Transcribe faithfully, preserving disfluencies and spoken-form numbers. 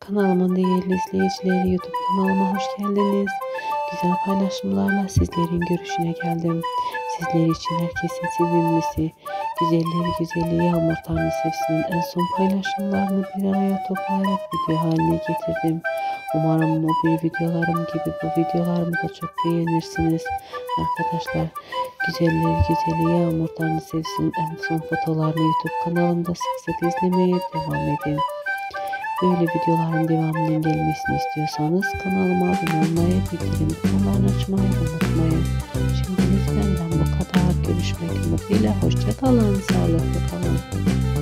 Kanalımın değerli izleyicileri, YouTube kanalıma hoş geldiniz. Güzel paylaşımlarla sizlerin görüşüne geldim. Sizler için herkesin sevimlisi, güzelleri güzeli Yağmur Tanrısevsi'nin en son paylaşımlarını bir araya toplayarak video haline getirdim. Umarım o bir videolarım gibi bu videolarımı da çok beğenirsiniz. Arkadaşlar, güzeller güzeli Yağmur Tanrısevsi'nin en son fotolarını YouTube kanalımda sık sık izlemeye devam edin. Böyle videoların devamının gelmesini istiyorsanız kanalıma abone olmayı, bildirim butonlarını açmayı unutmayın. Şimdilik benden bu kadar. Görüşmek ümidiyle. Hoşça kalın. Sağlıklı kalın.